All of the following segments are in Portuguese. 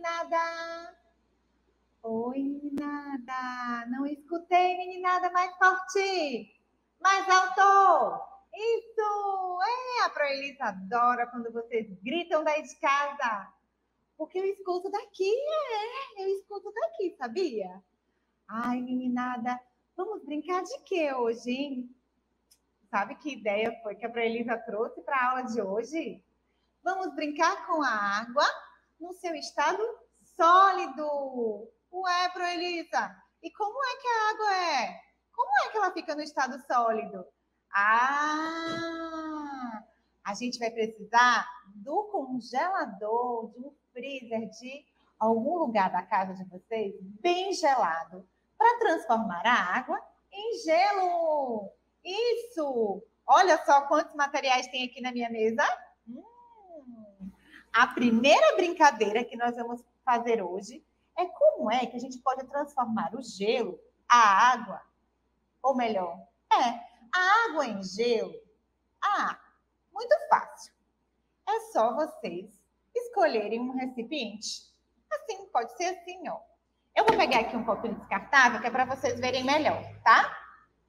meninada? Oi, meninada. Não escutei, meninada, mais forte. Mais alto. Isso. A Proelisa adora quando vocês gritam daí de casa. Porque eu escuto daqui, eu escuto daqui, sabia? Ai, meninada, vamos brincar de quê hoje, hein? Sabe que ideia foi que a Proelisa trouxe para a aula de hoje? Vamos brincar com a água no seu estado sólido. Ué, Proelisa, e como é que a água é? Como é que ela fica no estado sólido? A gente vai precisar do congelador, de um freezer, de algum lugar da casa de vocês bem gelado, para transformar a água em gelo. Isso! Olha só quantos materiais tem aqui na minha mesa. A primeira brincadeira que nós vamos fazer hoje é como é que a gente pode transformar o gelo, a água, ou melhor, a água em gelo. Muito fácil. É só vocês escolherem um recipiente. Assim, pode ser assim, ó. Eu vou pegar aqui um copinho descartável, que é para vocês verem melhor, tá?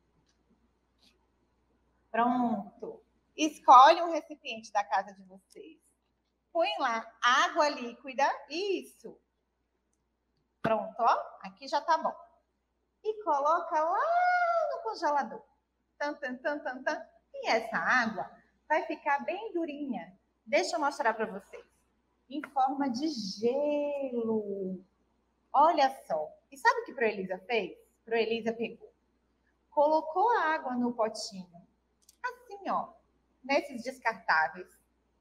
Pronto. Escolhe um recipiente da casa de vocês. Põe lá água líquida. Isso. Pronto, ó. Aqui já tá bom. E coloca lá no congelador. E essa água vai ficar bem durinha. Deixa eu mostrar para vocês. Em forma de gelo. Olha só. E sabe o que a Proelisa fez? Proelisa pegou. Colocou a água no potinho. Assim, ó. Nesses descartáveis.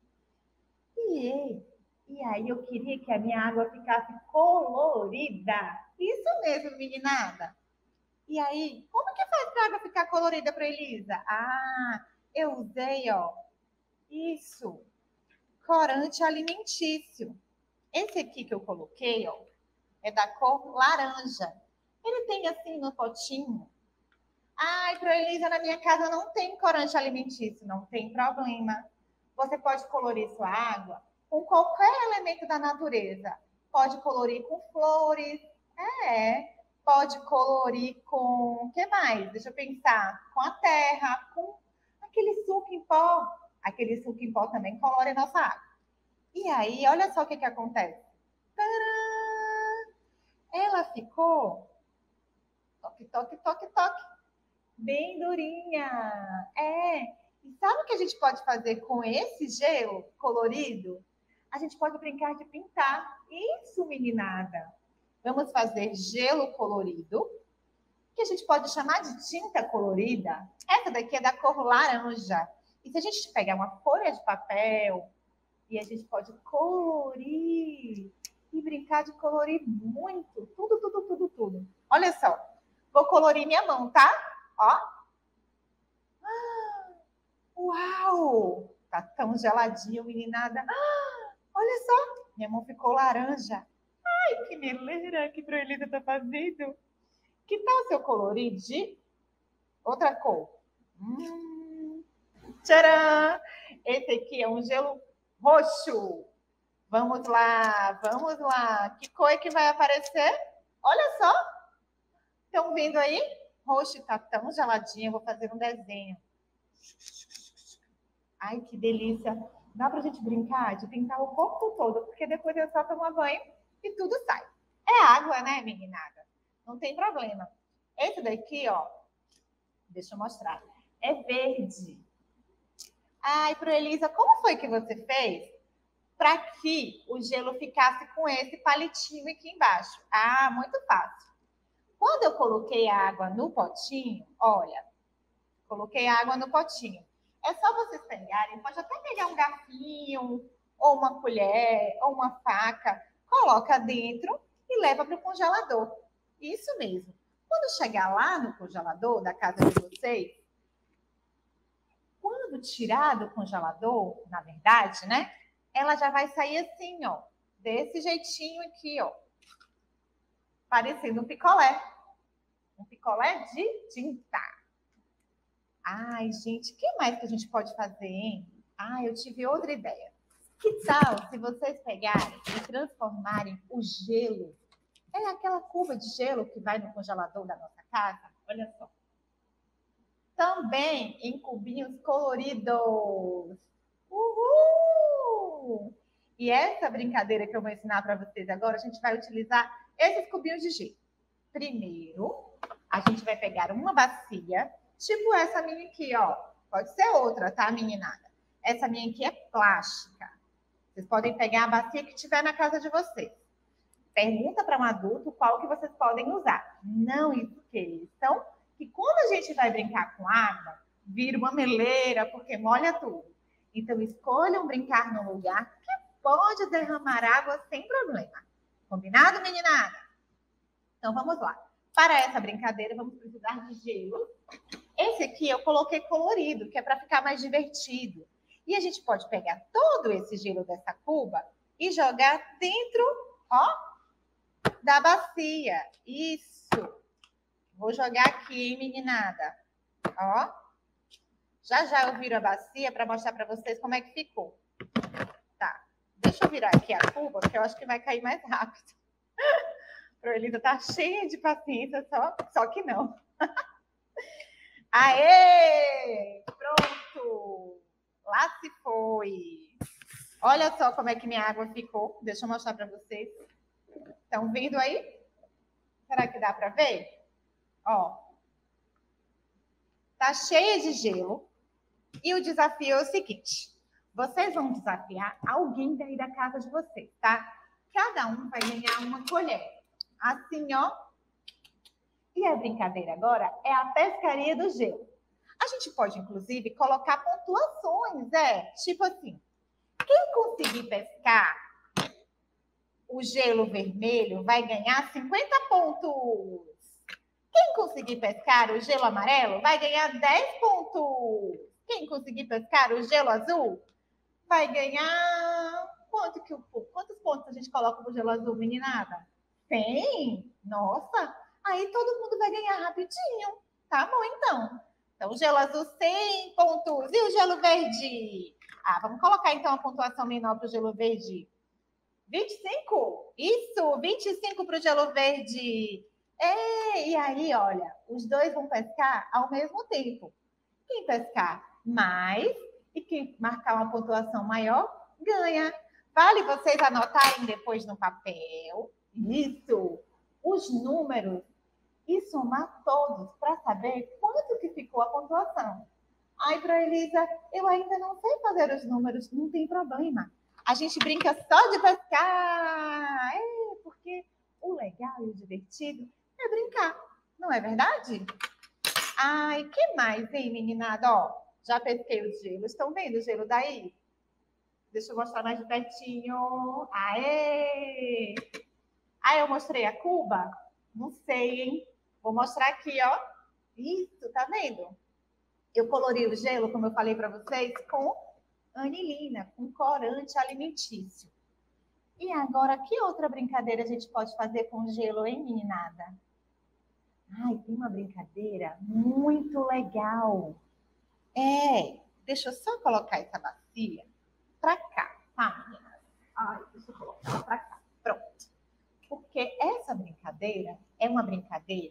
E aí eu queria que a minha água ficasse colorida. Isso mesmo, meninada. E aí, como que faz para a água ficar colorida, Proelisa? Eu usei, ó. Isso. Corante alimentício. Esse aqui que eu coloquei, ó, é da cor laranja. Ele tem assim no potinho. Ai, Proelisa, na minha casa não tem corante alimentício. Não tem problema. Você pode colorir sua água com qualquer elemento da natureza. Pode colorir com flores. Pode colorir com... O que mais? Deixa eu pensar. Com a terra, com aquele suco em pó. Aquele suco em pó também colore a nossa água. E aí, olha só o que acontece. Tcharam! Ela ficou toque, toque, toque, toque. Bem durinha. E sabe o que a gente pode fazer com esse gelo colorido? A gente pode brincar de pintar. Isso, meninada. Vamos fazer gelo colorido, que a gente pode chamar de tinta colorida. Essa daqui é da cor laranja. E se a gente pegar uma folha de papel e a gente pode colorir e brincar de colorir muito, tudo. Olha só, vou colorir minha mão, tá? Ó. Uau! Tá tão geladinho, meninada. Olha só, minha mão ficou laranja. Ai, que meleira que Proelisa tá fazendo. Que tal se eu colorir de outra cor? Tcharam! Esse aqui é um gelo roxo. Vamos lá. Que cor é que vai aparecer? Olha só. Estão vendo aí? Roxo tá tão geladinho. Eu vou fazer um desenho. Ai, que delícia. Dá pra gente brincar de pintar o corpo todo, porque depois eu só tomo banho e tudo sai. É água, né, meninada? Não tem problema. Esse daqui, ó, deixa eu mostrar. É verde. Ai, Proelisa, como foi que você fez para que o gelo ficasse com esse palitinho aqui embaixo? Muito fácil. Quando eu coloquei a água no potinho, olha, coloquei a água no potinho. É só vocês pegarem, pode até pegar um garfinho, ou uma colher, ou uma faca, coloca dentro e leva para o congelador. Isso mesmo. Quando chegar lá no congelador da casa de vocês, quando tirar do congelador, na verdade, né? Ela já vai sair assim, ó. Desse jeitinho aqui, ó. Parecendo um picolé. Um picolé de tinta. Ai, gente, o que mais que a gente pode fazer, hein? Eu tive outra ideia. Que tal se vocês pegarem e transformarem o gelo? É aquela cuba de gelo que vai no congelador da nossa casa. Olha só. Também em cubinhos coloridos. Uhul! E essa brincadeira que eu vou ensinar para vocês agora, a gente vai utilizar esses cubinhos de gelo. Primeiro, a gente vai pegar uma bacia, tipo essa minha aqui, ó. Pode ser outra, tá, meninada? Essa minha aqui é plástica. Vocês podem pegar a bacia que tiver na casa de vocês. Pergunta para um adulto qual que vocês podem usar. Não esqueçam que quando a gente vai brincar com água, vira uma meleira, porque molha tudo. Então, escolham brincar num lugar que pode derramar água sem problema. Combinado, meninada? Então, vamos lá. Para essa brincadeira, vamos precisar de gelo. Esse aqui eu coloquei colorido, que é para ficar mais divertido. E a gente pode pegar todo esse gelo dessa cuba e jogar dentro, ó, da bacia. Isso. Vou jogar aqui, hein, meninada? Ó. Já eu viro a bacia para mostrar para vocês como é que ficou. Tá. Deixa eu virar aqui a cuba, porque eu acho que vai cair mais rápido. A Proelida tá cheia de paciência, só que não. Aê! Pronto! Lá se foi. Olha só como é que minha água ficou. Deixa eu mostrar para vocês. Estão vendo aí? Será que dá para ver? Ó. Tá cheia de gelo. E o desafio é o seguinte. Vocês vão desafiar alguém daí da casa de vocês, tá? Cada um vai ganhar uma colher. Assim, ó. E a brincadeira agora é a pescaria do gelo. A gente pode, inclusive, colocar pontuações, tipo assim, quem conseguir pescar o gelo vermelho vai ganhar 50 pontos. Quem conseguir pescar o gelo amarelo vai ganhar 10 pontos. Quem conseguir pescar o gelo azul vai ganhar... Quantos pontos a gente coloca no gelo azul, meninada? 100? Nossa! Aí todo mundo vai ganhar rapidinho. Tá bom, então. Então, o gelo azul, 100 pontos. E o gelo verde? Vamos colocar, então, a pontuação menor para o gelo verde. 25? Isso, 25 para o gelo verde. E aí, olha, os dois vão pescar ao mesmo tempo. Quem pescar mais e quem marcar uma pontuação maior, ganha. Vale vocês anotarem depois no papel. Isso, os números e somar todos para saber quanto que ficou a pontuação. Ai, Proelisa, eu ainda não sei fazer os números, não tem problema. A gente brinca só de pescar, porque o legal e o divertido é brincar, não é verdade? Ai, que mais, hein, meninada? Ó, já pesquei o gelo, estão vendo o gelo daí? Deixa eu mostrar mais de pertinho. Aê! Eu mostrei a cuba? Não sei, hein? Vou mostrar aqui, ó. Isso, tá vendo? Eu colori o gelo, como eu falei para vocês, com anilina, com corante alimentício. E agora, que outra brincadeira a gente pode fazer com gelo, hein, meninada? Tem uma brincadeira muito legal. Deixa eu só colocar essa bacia para cá, tá, meninas? Deixa eu colocar ela para cá. Pronto. Porque essa brincadeira é uma brincadeira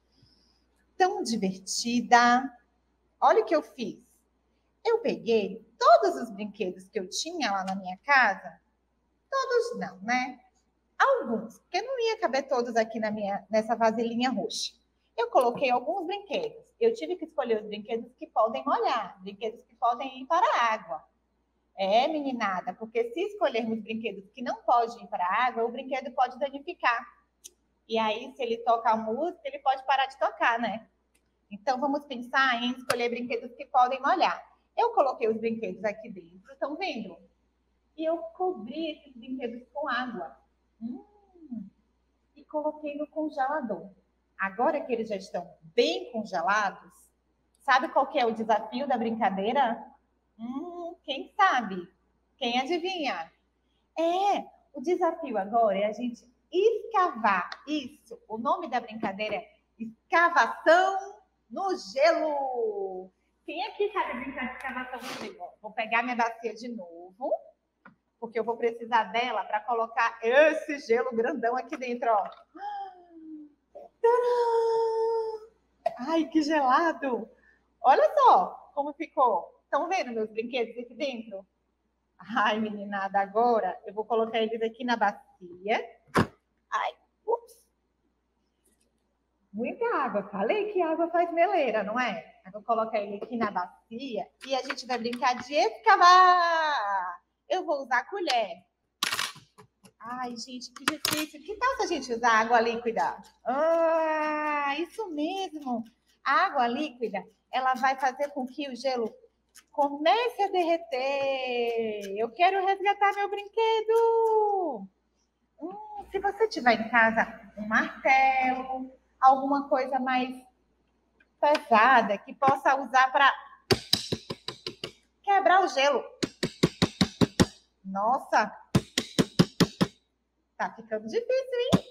tão divertida. Olha o que eu fiz. Eu peguei todos os brinquedos que eu tinha lá na minha casa. Todos não, né? Alguns, porque não ia caber todos aqui nessa vasilhinha roxa. Eu coloquei alguns brinquedos. Eu tive que escolher os brinquedos que podem molhar, brinquedos que podem ir para a água. Meninada, porque se escolhermos brinquedos que não podem ir para a água, o brinquedo pode danificar. E aí, se ele toca a música, ele pode parar de tocar, né? Então, vamos pensar em escolher brinquedos que podem molhar. Eu coloquei os brinquedos aqui dentro, estão vendo? E eu cobri esses brinquedos com água. E coloquei no congelador. Agora que eles já estão bem congelados, sabe qual que é o desafio da brincadeira? Quem sabe? Quem adivinha? O desafio agora é a gente escavar. Isso, o nome da brincadeira é escavação no gelo. Quem aqui sabe brincar de escavação no gelo? Vou pegar minha bacia de novo. porque eu vou precisar dela para colocar esse gelo grandão aqui dentro, ó. Tcharam! Ai, que gelado! Olha só como ficou. Estão vendo meus brinquedos aqui dentro? Ai, meninada, agora eu vou colocar eles aqui na bacia. Ai, ups. Muita água. Falei que água faz meleira, não é? Eu vou colocar ele aqui na bacia e a gente vai brincar de escavar. Eu vou usar a colher. Ai, gente, que difícil. Que tal se a gente usar água líquida? Ah, isso mesmo. A água líquida, ela vai fazer com que o gelo comece a derreter. Eu quero resgatar meu brinquedo. Se você tiver em casa um martelo, alguma coisa mais pesada que possa usar para quebrar o gelo. Nossa, tá ficando difícil, hein?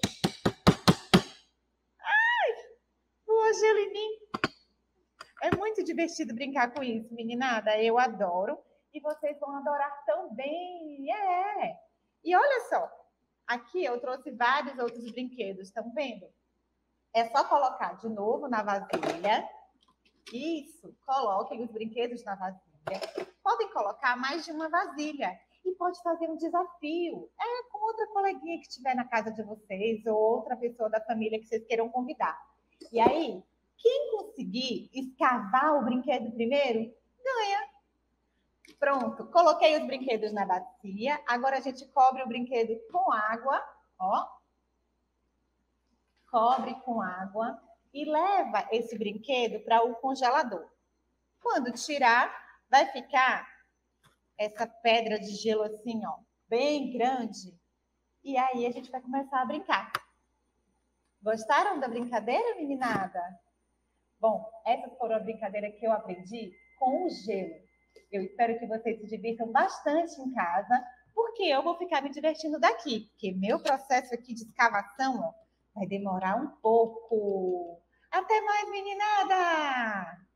Ai, voa gelo em mim. É muito divertido brincar com isso, meninada. Eu adoro. E vocês vão adorar também. É. E olha só, aqui eu trouxe vários outros brinquedos, estão vendo? É só colocar de novo na vasilha. Isso, coloquem os brinquedos na vasilha. Podem colocar mais de uma vasilha. E pode fazer um desafio. Com outra coleguinha que estiver na casa de vocês ou outra pessoa da família que vocês queiram convidar. E aí, quem conseguir escavar o brinquedo primeiro, ganha. Pronto, coloquei os brinquedos na bacia. Agora a gente cobre o brinquedo com água, ó. Cobre com água e leva esse brinquedo para o congelador. Quando tirar, vai ficar essa pedra de gelo assim, ó, bem grande. E aí a gente vai começar a brincar. Gostaram da brincadeira, meninada? Bom, essas foram a brincadeira que eu aprendi com o gelo. Eu espero que vocês se divirtam bastante em casa, porque eu vou ficar me divertindo daqui, porque meu processo aqui de escavação, ó, vai demorar um pouco. Até mais, meninada!